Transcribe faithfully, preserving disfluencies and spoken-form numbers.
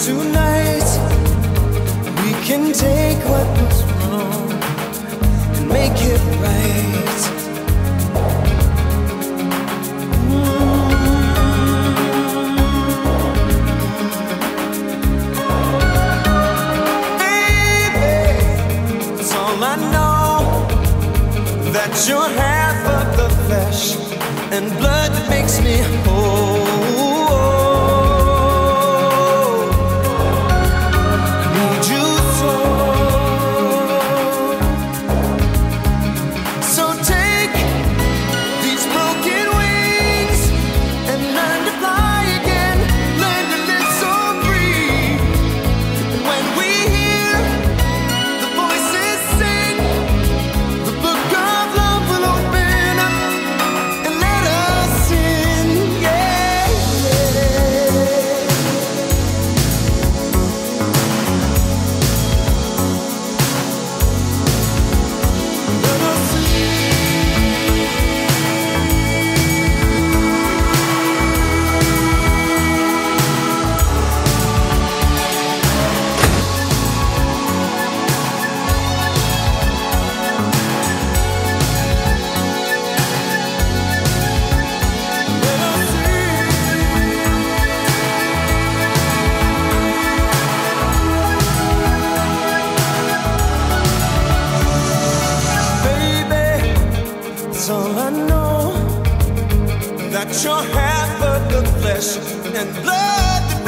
tonight we can take what was wrong and make it right. That you're half of the flesh and blood that makes me whole. I need you so. So take these broken wings and learn to fly again. Learn to live so free. And when we hear the voices sing, the book of all I know, that you're half of the flesh and blood.